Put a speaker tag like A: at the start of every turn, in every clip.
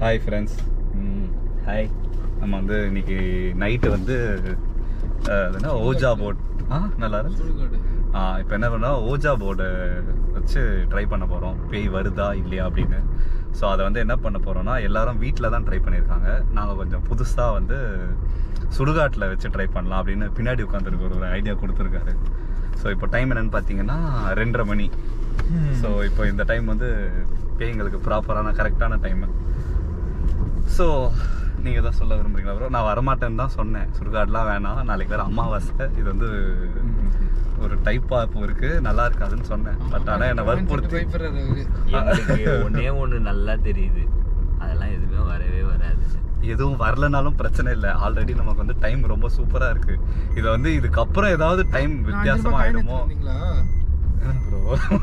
A: Hi friends.
B: Hi.
A: நம்ம வந்து இன்னைக்கு நைட்டு வந்து ஓஜா போர்ட் நல்லா இருக்கு. இப்போ என்ன பண்ணால் ஓஜா போர்டை வச்சு ட்ரை பண்ண போகிறோம், பேய் வருதா இல்லையா அப்படின்னு. ஸோ அதை வந்து என்ன பண்ண போகிறோம்னா, எல்லாரும் வீட்டில் தான் ட்ரை பண்ணியிருக்காங்க. நாங்கள் கொஞ்சம் புதுசாக வந்து சுடுகாட்டில் வச்சு ட்ரை பண்ணலாம் அப்படின்னு பின்னாடி உட்காந்துருக்கு ஒரு ஐடியா கொடுத்துருக்காரு. ஸோ இப்போ டைம் என்னென்னு பார்த்தீங்கன்னா 2:30 மணி. ஸோ இப்போ இந்த டைம் வந்து பேய்ங்களுக்கு ப்ராப்பரான கரெக்டான டைமு. ஸோ நீங்கள் எதாவது சொல்ல விரும்புறீங்களா ப்ரோ? நான் வரமாட்டேன்னு தான் சொன்னேன், சுடுகாடெலாம் வேணாம், நாளைக்கு வேறு அமாவாசை, இது வந்து ஒரு டைப்பாக இப்போ இருக்குது, நல்லா இருக்காதுன்னு சொன்னேன். பட் ஆனால் என்னை வற்புறுத்தி
B: ஒன்னே ஒன்று நல்லா தெரியுது, அதெல்லாம் எதுவுமே வரவே வராது.
A: எதுவும் வரலனாலும் பிரச்சனை இல்லை, ஆல்ரெடி நமக்கு வந்து டைம் ரொம்ப சூப்பராக இருக்குது. இதை வந்து இதுக்கப்புறம் ஏதாவது டைம் வித்தியாசமாக ஆகிடுமோ ப்ரோ?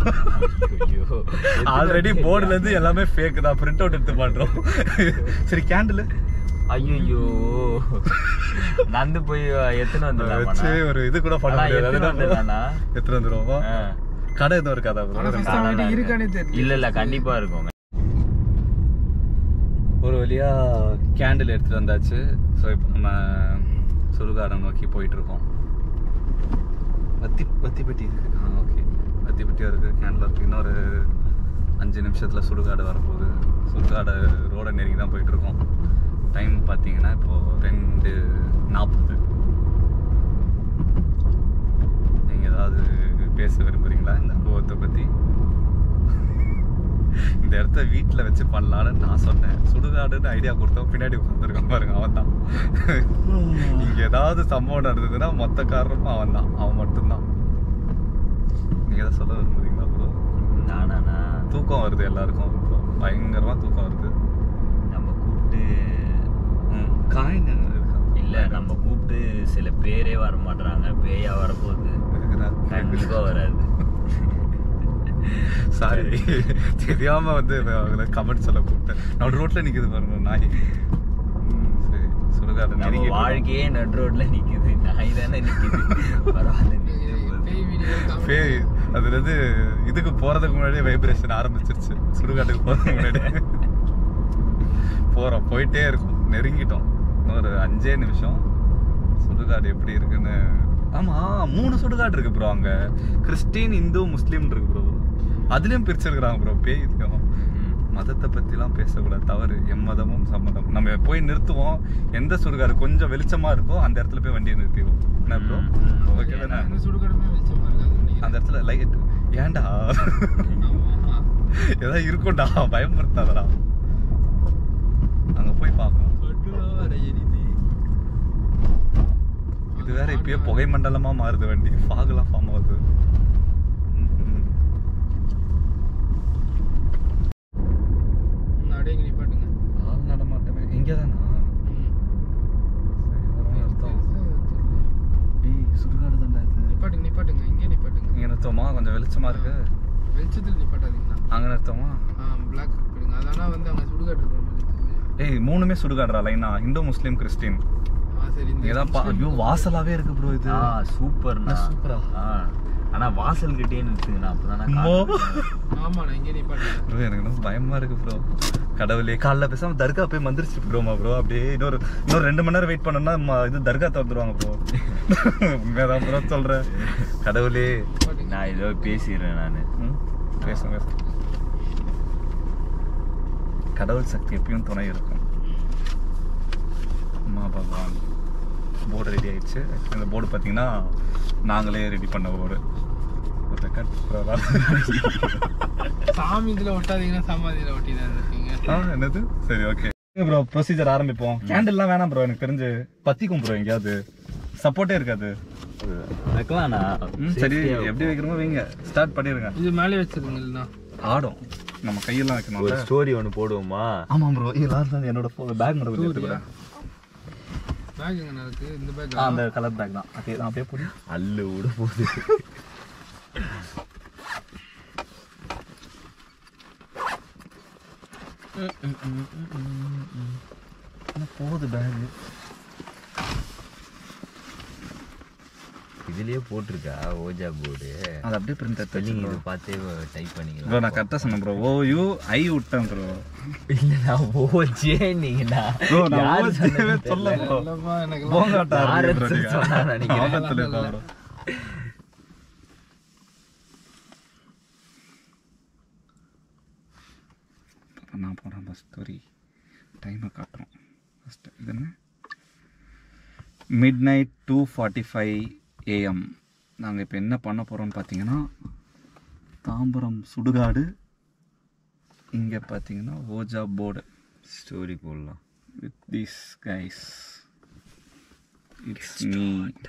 A: ஆல்ரெடி போர்டுல இருந்து எல்லாமே ஃபேக் தான், பிரிண்ட் அவுட் எடுத்து பண்றோம். சரி, கேண்டில்
B: ஐயோ நந்து போய் எத்தனை வந்து
A: ஒரு இது கூட பண்ண முடியாது. எத்தனை வந்துருவோமா? கடை எதுவும் இருக்காதா ப்ரோ?
B: இல்ல கண்டிப்பா இருக்கும்.
A: ஒரு வழியா கேண்டில் எடுத்துட்டு வந்தாச்சு. ஸோ இப்போ நம்ம சுடுகாடை நோக்கி போயிட்டு இருக்கோம். வத்தி பெட்டி இருக்கு. ஓகே, வத்தி பெட்டியாக இருக்குது, கேண்டில் இருக்குது. இன்னொரு 5 நிமிஷத்தில் சுடுகாடு வரப்போகுது. சுடுகாடு ரோடை நெருங்கி தான் போயிட்டுருக்கோம். டைம் பார்த்தீங்கன்னா இப்போது 2:40. நீங்கள் ஏதாவது பேச விரும்புகிறீங்களா இந்த அனுபவத்தை பற்றி? இந்த இடத்த வீட்டில் வச்சு பண்ணலான்னு நான் சொன்னேன். சுடுகாடுன்னு ஐடியா கொடுத்தோம், பின்னாடி உட்காந்துருக்கான் பாருங்க, அவன் தான். இங்கே ஏதாவது சம்பவம் நடந்ததுன்னா மொத்த காரணமும் அவன் தான், அவன் மட்டும்தான். நீங்கள் எதாவது சொல்ல விரும்புறீங்களா ப்ரோ?
B: நானா?
A: தூக்கம் வருது எல்லாருக்கும், இப்போ பயங்கரமாக தூக்கம் வருது.
B: நம்ம கூப்பிட்டு
A: காயின்
B: இல்லை, நம்ம கூப்பிட்டு சில பேரே வர மாட்டாங்க, பேயா வரப்போகுது, கண்டிப்பாக வராது.
A: சாரி, தெரியாம வந்து கமெண்ட் சொல்ல கூப்பிட்டேன். நடு ரோட்ல நிக்குது பாருங்க நாய். சரி, சுடுகாடு
B: நம்ம வாழ்க்கையே நடு ரோட்ல நிக்குது, நாய் தானே நிக்குது.
A: பேய் அதுல இருந்து இதுக்கு போறதுக்கு முன்னாடியே வைப்ரேஷன் ஆரம்பிச்சிருச்சு. சுடுகாட்டுக்கு போறதுக்கு முன்னாடி போறோம், போயிட்டே இருக்கும், நெருங்கிட்டோம். இன்னொரு 5 நிமிஷம். சுடுகாடு எப்படி இருக்குன்னு. ஆமா, 3 சுடுகாடு இருக்கு ப்ரோ அங்க. கிறிஸ்டின், இந்து, முஸ்லீம் இருக்கு ப்ரோ. அதுலயும் பிரிச்சிருக்கிறாங்க ப்ரோ. பேய் மதத்தை பத்திலாம் பேசக்கூடாது, தவறு. எம்மதமும் சம்மதம். நம்ம போய் நிறுத்துவோம், எந்த சுடுகாடு கொஞ்சம் வெளிச்சமா இருக்கோ அந்த இடத்துல போய் வண்டியை நிறுத்திடுவோம். என்ன ப்ரோ? ஓகே தானே? அந்த இடத்துல லைட் ஏன்டா ஏதாவது இருக்கும்டா, பயமுறுத்தாதடா. அங்க போய் பார்க்கணும். இது வேற இப்பயே புகை மண்டலமா மாறுது வண்டி, ஃபாக்லாம் ஃபார்ம் ஆகுது. நடமாட்டமே இங்கே தானா? சுடுகாடு தான்டா இது.
C: நிப்பாட்டுங்க இங்கே நிப்பாட்டுங்க.
A: இங்கே நிறுத்தோமா? கொஞ்சம் வெளிச்சமா இருக்கு,
C: வெளிச்சத்தில் நிப்பாட்டாதீங்களா?
A: அங்க நிறுத்தோமா?
C: பிளாக் போடுங்க. அதனால வந்து அங்க சுடுகாடு இருக்கிற மாதிரி.
A: 3மே சுடுகாடுறா லைனா, இந்து, முஸ்லீம், கிறிஸ்டின்.
C: சரி,
A: ஐயோ வாசலாவே இருக்கு ப்ரோ. இது
B: சூப்பர்ண்ணா, சூப்பரா. ஆனா வாசல் கிட்டே நிறுத்துங்கண்ணா, அப்பதான்.
C: ஆமாண்ணா, இங்கே நிப்பாட்டுங்க
A: ப்ரோ. எனக்கு ரொம்ப பயமா இருக்கு ப்ரோ. கடவுளே, காலைல பேசாம தர்கா போய் மந்திரிச்சு ப்ரோமா ப்ரோ. அப்படியே இன்னொரு 2 மணி நேரம் வெயிட் பண்ணோம்னா இது தர்கா திறந்துருவாங்க ப்ரோ. உண்மையாதான் ப்ரோ சொல்றேன். கடவுளே,
B: நான் ஏதோ பேசிடுறேன். நான்
A: பேசுங்க. கடவுள் சக்தி எப்பயும் துணை இருக்கும். அம்மா பகவான். போர்டு ரெடி ஆயிடுச்சு. இந்த போர்டு பார்த்தீங்கன்னா நாங்களே ரெடி பண்ண போர்டு. ஒரு ரெக்கார்ட்
C: சாமி இதில் ஒட்டாதீங்கன்னா சமாதியில் ஒட்டி தான் இருக்கீங்க.
A: என்னது? சரி, ஓகே ப்ரோ, ப்ரொசீஜர் ஆரம்பிப்போம். கேண்டில்லாம் வேணாம் ப்ரோ, எனக்கு தெரிஞ்சு பத்திக்கும் ப்ரோ. எங்கேயாவது சப்போர்ட்டே இருக்காது.
B: வைக்கலாம்ண்ணா.
A: சரி, எப்படி வைக்கிறோமோ வைங்க, ஸ்டார்ட் பண்ணிடுங்க.
C: இது மேலே வச்சிருங்க, இல்லைண்ணா
A: ஆடும். நம்ம கையெல்லாம் வைக்கணும்.
B: ஒரு ஸ்டோரி ஒன்று போடுவோமா?
A: ஆமாம் ப்ரோ. எல்லாரும் என்னோட பேக் மட்டும் எடுத்துக்கிறேன்.
C: பேக் எங்கே இருக்கு? இந்த பேக்,
A: அந்த கலர் பேக் தான். அப்படியே போடு.
B: அல்லு விட போகுது.
A: போகுது பேக்.
B: இதுலயே போட்டிருக்கா ஓஜா போர்டு.
A: அது அப்படியே பிரிண்ட்
B: ஸ்பெல்லிங் இது பார்த்தே டைப் பண்ணிக்கலாம்.
A: ப்ரோ நான் கரெக்டாக சொன்னேன் ப்ரோ. OU I விட்டேன் ப்ரோ.
B: இல்லை நான் ஓஜே நீங்களா
A: ப்ரோ நான் ஓஜேவே சொல்ல ப்ரோ.
C: இல்லப்பா, எனக்கு
A: போங்காட்டா
B: ஆரத்து சொன்னா நினைக்கிறேன்.
A: ஆபத்துல இருக்கா ப்ரோ. நான் போகிறேன் பஸ் ஸ்டோரி டைமை காட்டுறோம். ஃபஸ்ட்டு இது என்ன midnight 2:45 AM. நாங்கள் இப்போ என்ன பண்ண போகிறோம்னு பார்த்தீங்கன்னா தாம்பரம் சுடுகாடு, இங்கே பார்த்தீங்கன்னா ஓஜா போர்டு
B: ஸ்டோரி போடலாம்.
A: with these guys. It's me.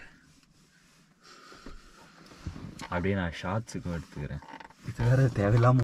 B: அப்படியே நான் ஷார்ட்ஸுக்கும் எடுத்துக்கிறேன்.
A: இது வேறு தேவையில்லாமல்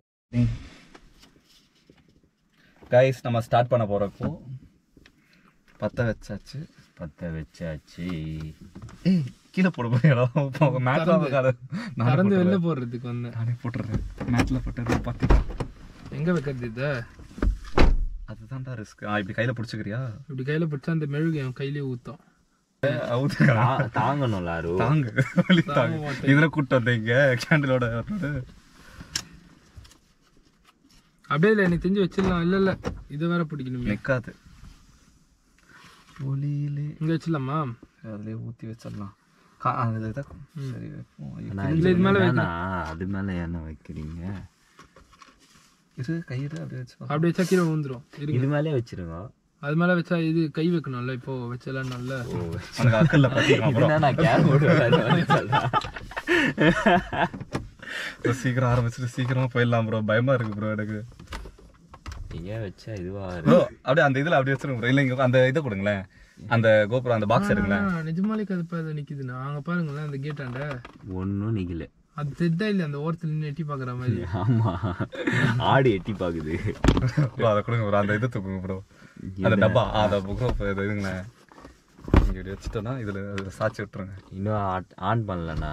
A: கைஸ் நம்ம ஸ்டார்ட் பண்ண போகிறப்போ பற்ற வச்சாச்சு.
B: பற்ற வச்சாச்சு.
A: ஏய் கீழே போட போயிடும் மேட்ல
C: திறந்து வெளில போடுறதுக்கு வந்து
A: நானே போட்டுறேன். மேட்ல போட்டு பார்த்தீங்களா
C: எங்க வைக்கிறது இதை?
A: அதுதான்டா ரிஸ்க். இப்படி கையில் பிடிச்சிக்கிறியா?
C: இப்படி கையில பிடிச்சா அந்த மெழுகு என் கையிலேயே ஊற்றும்.
B: தாங்கணும் லாரு.
A: தாங்க இதில் கூப்பிட்டு வந்தேன் இங்கே கேண்டிலோட.
C: அப்படியே இல்லை எனக்கு தெரிஞ்சு வச்சிடலாம். இல்லை இல்லை இதை வேற பிடிக்கணுமே.
A: நிற்காது ஒளியிலே.
C: இங்கே வச்சிடலாமா?
A: அதுலேயே ஊற்றி வச்சிடலாம். அது சரி
C: இது மேலே
B: அது மேலே என்ன வைக்கிறீங்க?
A: இது கையில் அப்படியே வச்சு
C: அப்படி வச்சா கீழே விழுந்துரும்.
B: இது மேலே வச்சிருங்க.
C: அது மேலே வச்சா இது கை வைக்கணும்ல. இப்போ வச்சலாம் நல்ல
A: உனக்கு அக்கல்ல பார்த்தீங்கன்னா சீக்கிரம் ஆரம்பிச்சுட்டு சீக்கிரமா போயிடலாம் ப்ரோ. பயமா இருக்கு ப்ரோ எனக்கு.
B: ஏன் வச்சா இதுவா
A: ப்ரோ அப்படியே அந்த இதில் அப்படியே வச்சிருங்க ப்ரோ. இல்லை இங்கே அந்த இதை கொடுங்களேன், அந்த கோபுரம் அந்த பாக்ஸ் எடுங்களேன்.
C: நிஜமாலே கதுப்பா அதை நிற்குதுண்ணா. அங்கே பாருங்களேன் அந்த கேட்டாண்ட
B: ஒன்றும் நிக்கல.
C: அது தெரிதா இல்லை அந்த ஓரத்தில் நின்று எட்டி பார்க்குற மாதிரி.
B: ஆமா ஆடு எட்டி பார்க்குது
A: ப்ரோ. அதை கொடுங்க ப்ரோ. அந்த இதை தூக்குங்க ப்ரோ. அந்த டப்பா அதை ப்ரோ இதுங்களேன். இங்கே இப்படி வச்சுட்டோன்னா இதில் சாட்சி விட்டுருங்க.
B: இன்னும் ஆன் பண்ணலண்ணா.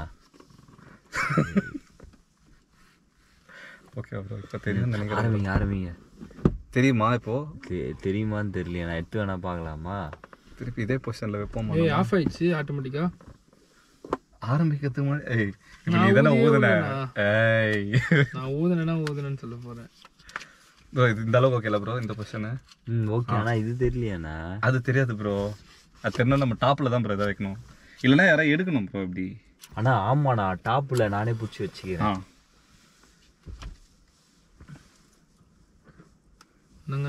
A: Okay bro. இப்போ தெரியும்
B: ஆரம்பிங்க ஆரம்பிங்க.
A: தெரியுமா இப்போ?
B: தெரியுமான்னு தெரியல. நான் எடுத்து வேணா பார்க்கலாமா?
A: திருப்பி இதே பொசிஷனில் வைப்போமா?
C: ஏய் ஆஃப் ஆயிடுச்சு ஆட்டோமேட்டிக்கா.
A: ஆரம்பிக்கிறதுக்கு முன்னாடி ஏய் இப்போ நீ தானே ஊதுன. ஏய்
C: நான் ஊதுனேன்னு சொல்ல போகிறேன்
A: ப்ரோ. இது இந்த அளவுக்கு ஓகேல ப்ரோ இந்த பொசிஷனு?
B: ஓகே. ஆனால் இது தெரியலையாண்ணா?
A: அது தெரியாது ப்ரோ. அது தெரிஞ்சா நம்ம டாப்பில் தான் ப்ரோ இதை வைக்கணும். இல்லைன்னா யாராவது எடுக்கணும் ப்ரோ இப்படி.
B: ஆனால் ஆமாண்ணா டாப்பில் நானே பிடிச்சி வச்சுக்கிறேன்.
C: என்னங்க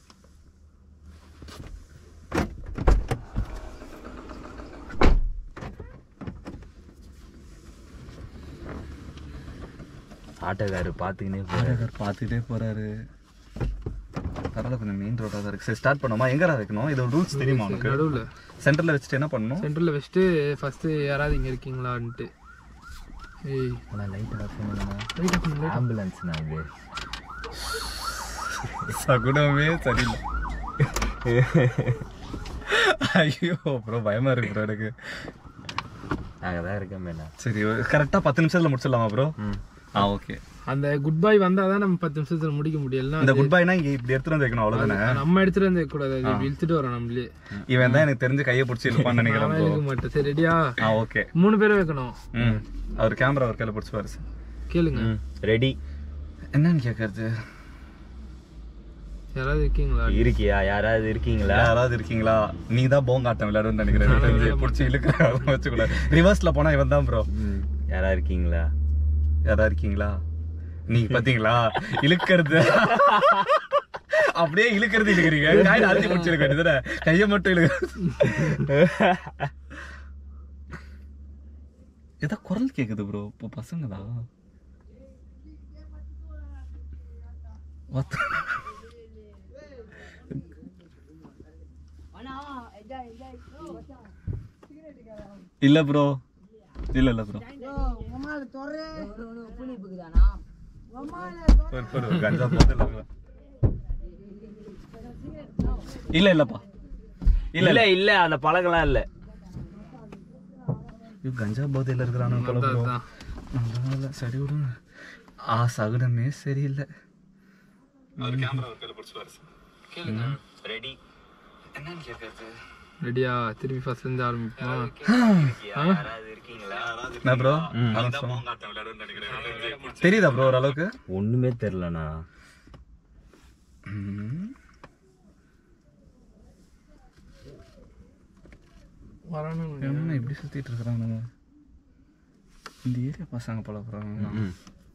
B: ஆட்டோக்காரர்
A: பார்த்துக்கிட்டே போறாரு. பரவாயில்ல கொஞ்சம் மெயின் ரோடாக தான் இருக்கு. சரி ஸ்டார்ட் பண்ணுமா? எங்கடா வைக்கணும்? இது ரூல்ஸ் தெரியுமா உனக்கு?
C: நடுவில்
A: சென்டரில் வச்சுட்டு என்ன பண்ணணும்?
C: சென்டரில் வச்சுட்டு ஃபஸ்ட்டு யாராவது இங்கே இருக்கீங்களான்ட்டு. ஏய்
B: லைட் ஆஃப் பண்ணுங்க. ஆம்புலன்ஸ்ண்ணா இது.
A: சகுனமே சரியில்லை. ஐயோ ப்ரோ பயமா இருக்கு ப்ரோ எனக்கு.
B: நாங்கள் தான் இருக்கேன் மேடம்.
A: சரி கரெக்டாக 10 நிமிஷத்தில் முடிச்சிடலாமா ப்ரோ? ஓகே.
C: அந்த குட் பாய் வந்தால் தான் நம்ம 10 நிமிஷத்தில் முடிக்க முடியல.
A: இந்த குட் பாய்னா இங்கே இப்படி எடுத்துட்டு வந்து வைக்கணும் அவ்வளோதானே?
C: நம்ம எடுத்துட்டு வந்து கூடாது. இழுத்துட்டு வரோம் நம்மளே.
A: இவன் தான் எனக்கு தெரிஞ்சு கையை பிடிச்சி இருப்பான்னு நினைக்கிறேன்.
C: இழுக்க மாட்டேன். சரி ரெடியா?
A: ஓகே.
C: 3 பேரும் வைக்கணும்.
A: அவர் கேமரா அவர் கையில் பிடிச்சி பாரு.
C: கேளுங்க.
B: ரெடி.
A: என்னன்னு கேட்கறது?
C: யாராவது இருக்கீங்களா?
B: இருக்கியா? யாராவது இருக்கீங்களா?
A: யாராவது இருக்கீங்களா? நீ தான் போங்காட்டம் விளையாடுன்னு நினைக்கிறேன். பிடிச்சி இழுக்க வச்சுக்கூடாது. ரிவர்ஸ்ல போனா இவன் தான் ப்ரோ.
B: யாரா இருக்கீங்களா?
A: யாரா இருக்கீங்களா? நீங்க பாத்தீங்களா இழுக்கிறது? அப்படியே இழுக்கிறீங்க. கையில அழுத்தி முடிச்சிருக்க வேண்டியதுல கையை மட்டும் ஏதோ குரல் கேக்குது ப்ரோ. இப்போ பசங்களா? இல்ல ப்ரோ. இல்ல ப்ரோ. கஞ்சா போதில்ல. இல்லப்பா.
B: இல்ல அந்த பழக்கெல்லாம் இல்ல.
A: கஞ்சா போதையில இருக்கிறானு சரி விடுங்க. சகுனமே சரியில்லை.
C: கேளுங்க.
B: ரெடி.
A: என்னன்னு கேட்கறது?
C: ரெடியா? திருப்பி ஃபர்ஸ்ட் இருந்து ஆரம்பிப்போமா?
B: யாராவது இருக்கீங்களா?
A: என்ன ப்ரோ தெரியுதா ப்ரோ ஓரளவுக்கு?
B: ஒண்ணுமே தெரியலண்ணா.
C: வரணும்.
A: என்ன இப்படி சுத்திட்டு இருக்கிறானுங்க இந்த ஏரியா பசங்க போல போறாங்க.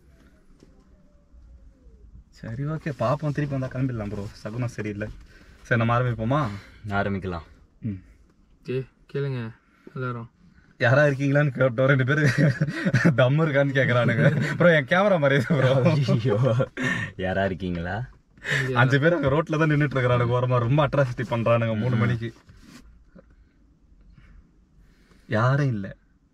A: சரி ஓகே பாப்போம், திருப்பி வந்தா கிளம்பிடலாம் ப்ரோ. சகுனம் சரியில்லை. சரி நம்ம ஆரம்பிப்போமா?
B: ஆரம்பிக்கலாம்.
C: கேளுங்க எல்லாரும்.
A: யாரா இருக்கீங்களான்னு கேட்டோம். 2 பேரு தம்மு இருக்கான்னு கேக்குறானுங்க. ப்ரோ என் கேமரா மாதிரி ப்ரோ.
B: ஐயோ, யாரா இருக்கீங்களா?
A: 5 பேர் அங்க ரோட்ல தான் நின்றுட்டு இருக்கிறானுங்க. ஓரமா ரொம்ப அட்ராசிட்டி பண்றானுங்க 3 மணிக்கு. யாரும் இல்ல.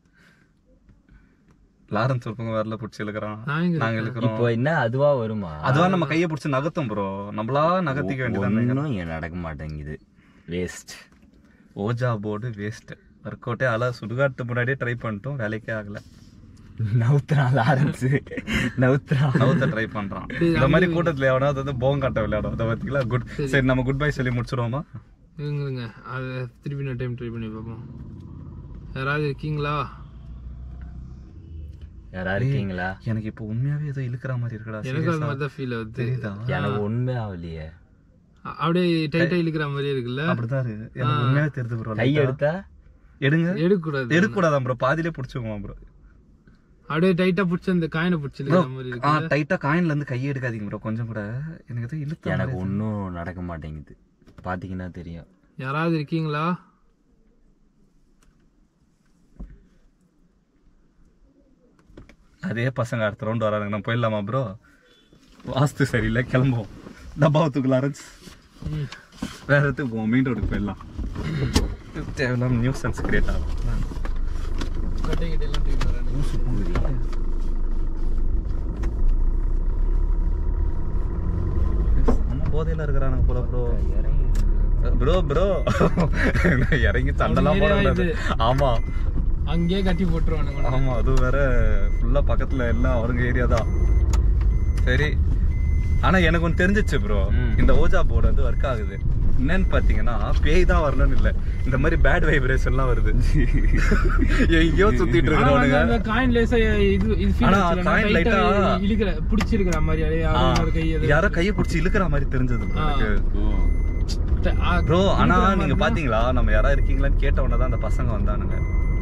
A: லாரன்ஸ் ஒருப்பங்க வரல, புடிச்சு இழுக்கிறான். நாங்க இழுக்கிறோம்.
B: இப்போ என்ன அதுவா வருமா?
A: அதுவா நம்ம கையை பிடிச்சி நகர்த்தோம் ப்ரோ. நம்மளா நகர்த்திக்க வேண்டியதான்.
B: இன்னும் ஏன் நடக்க மாட்டேங்குது? Waste.
A: Ouija board waste. Work அவுட்டே சுடுகாட்டு முன்னாடியே ட்ரை பண்ணிட்டோம், வேலைக்கே ஆகல.
B: நவுத்தான் லாரன்ஸ், நவுத்த
A: ட்ரை பண்றான். இந்த மாதிரி கூட்டத்துல எவனாவது வந்து போங்காட்ட விளையாடும். அதை பார்த்தீங்களா? குட். சரி நம்ம குட் பை சொல்லி முடிச்சிருவோமா?
C: இருங்க அதை திருப்பி நான் டைம் ட்ரை பண்ணி பார்ப்போம். யாராவது இருக்கீங்களா?
B: யாரா இருக்கீங்களா?
A: எனக்கு இப்போ உண்மையாவே ஏதோ இழுக்கிற மாதிரி இருக்குடா.
C: எனக்கு அது மாதிரி தான் ஃபீல் ஆகுது.
B: எனக்கு ஒண்ணுமே ஆகலையே.
C: அப்படியே டைட்டா இழுக்கிற மாதிரியே இருக்குல்ல?
A: அப்படிதான் இருக்கு. எனக்கு உண்மையாவே தெரியுது ப்ரோ.
B: கை எடுத்தா
C: எடுக்க
A: கூடாதான் ப்ரோ. பாதியிலே பிடிச்சுக்குவோம் ப்ரோ.
C: அப்படியே டைட்டா பிடிச்சி அந்த காயினை பிடிச்சி மாதிரி இருக்கு.
A: டைட்டா காயின்ல இருந்து கையை எடுக்காதீங்க ப்ரோ கொஞ்சம் கூட. எனக்கு ஏதோ இழுத்து.
B: எனக்கு ஒன்றும் நடக்க மாட்டேங்குது. பாத்தீங்கன்னா தெரியும்.
C: யாராவது இருக்கீங்களா?
A: அதே பசங்க அடுத்த ரவுண்ட் வராங்க. நம்ம போயிடலாமா ப்ரோ? வாஸ்து சரியில்லை, கிளம்புவோம். டப்பாவத்துக்கு லாரன்ஸ் வேற இடத்துக்கு போவோம். மெயின் ரோடுக்கு போயிடலாம். தேவையில்லாம நியூஸ் சென்ஸ் கிரியேட் ஆகும். நம்ம போதையில இருக்கிறானுங்க போல ப்ரோ. ப்ரோ ப்ரோ இறங்கி சண்டெல்லாம் போட. ஆமா
C: அங்கேயே கட்டி போட்டுருவானுங்க.
A: ஆமா அது வேற ஃபுல்லா பக்கத்துல எல்லாம் அவருங்க ஏரியா தான். சரி ஆனா எனக்கு ஒன்று தெரிஞ்சிச்சு ப்ரோ. இந்த ஓஜா போர்டு வந்து ஒர்க் ஆகுது. என்னன்னு பாத்தீங்கன்னா பேய் தான் வரணும்னு இல்ல, இந்த மாதிரி பேட் வைப்ரேஷன் எல்லாம் வருது. எங்கேயோ சுத்திட்டு இருக்கானுங்க.
C: காயின் லேசா இது காயின் லைட்டா இழுக்கிற பிடிச்சி இருக்கிற மாதிரி
A: யாரோ கையை பிடிச்சி இழுக்கிற மாதிரி தெரிஞ்சது ப்ரோ. ஆனா நீங்க பாத்தீங்களா நம்ம யாரா இருக்கீங்களான்னு கேட்ட உடனே தான் அந்த பசங்க வந்தானுங்க.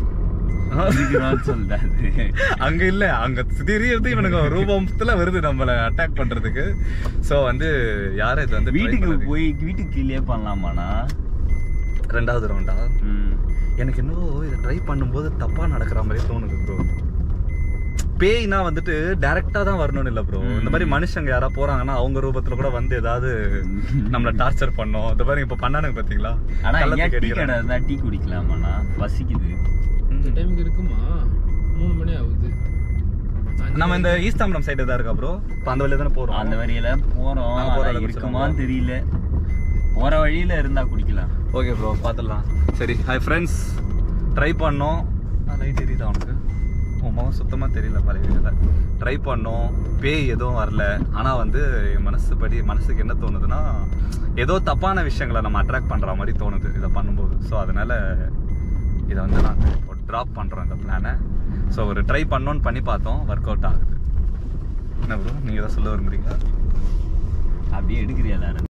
A: அங்க இல்ல, அங்க திடீர்னு இவனுங்க ரூபத்துல வருது நம்மள அட்டாக் பண்றதுக்கு. சோ வந்து யாரும் இது வந்து
B: வீட்டுக்கு கீழே பண்ணலாமாண்ணா?
A: 2வது ரவுண்டா? எனக்கு இன்னும் இதை ட்ரை பண்ணும்போது தப்பா நடக்கிற மாதிரி தோணுது ப்ரோ. பேய்னா வந்துட்டு டைரக்டா தான் வரணும்னு இல்ல ப்ரோ. இந்த மாதிரி மனுஷங்க யாரா போறாங்கன்னா அவங்க ரூபத்துல கூட வந்து ஏதாவது நம்மள டார்ச்சர் பண்ணோம். இந்த மாதிரி இப்ப பண்ணானுங்க பாத்தீங்களா?
B: ஆனா டீ குடிக்கலாமாண்ணா? பசிக்குது.
C: இந்த டைமுக்கு இருக்குமா? 3 மணி ஆகுது.
A: நம்ம இந்த ஈஸ்தாம்பரம் சைடு தான் இருக்கா ப்ரோ? அந்த வழியில தானே போறோம்.
B: அந்த வழியில போறோம். இருக்குமான்னு தெரியல. போற வழியில இருந்தா குடிக்கலாம்.
A: ஓகே ப்ரோ பாத்துடலாம். சரி ஹாய் ஃப்ரெண்ட்ஸ், ட்ரை பண்ணோம். லைட் எரியுதா அவனுக்கு? முகம் சுத்தமா தெரியல. பழைய ட்ரை பண்ணோம், பேய் எதுவும் வரல. ஆனா வந்து என் மனசுக்கு என்ன தோணுதுன்னா ஏதோ தப்பான விஷயங்களை நம்ம அட்ராக்ட் பண்ற மாதிரி தோணுது இதை பண்ணும்போது. ஸோ அதனால இதை வந்து நாங்கள் இப்போ ட்ராப் பண்ணுறோம் இந்த பிளானை. ஸோ ஒரு ட்ரை பண்ணோன்னு பண்ணி பார்த்தோம், ஒர்க் அவுட் ஆகுது. என்ன ப்ரோ நீங்கள் எதாவது சொல்ல விரும்புறீங்களா?
B: அப்படியே எடுக்கிறியா?